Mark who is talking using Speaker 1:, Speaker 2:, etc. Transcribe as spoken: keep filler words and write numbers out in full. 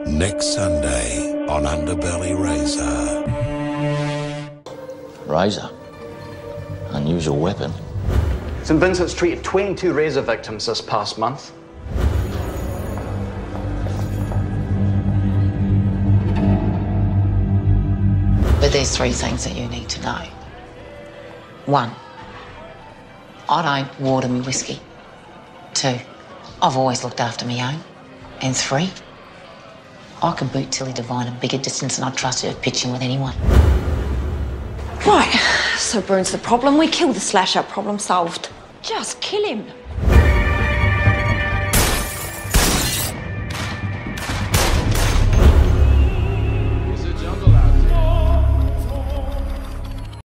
Speaker 1: Next Sunday on Underbelly Razor.
Speaker 2: Razor? Unusual weapon.
Speaker 3: Saint Vincent's treated twenty-two razor victims this past month.
Speaker 4: But there's three things that you need to know. One, I don't water me whiskey. Two, I've always looked after me own. And three, I can boot Tilly Devine a bigger distance than I'd trust her pitching with anyone.
Speaker 5: Right, so Brune's the problem. We kill the slasher, problem solved. Just kill him.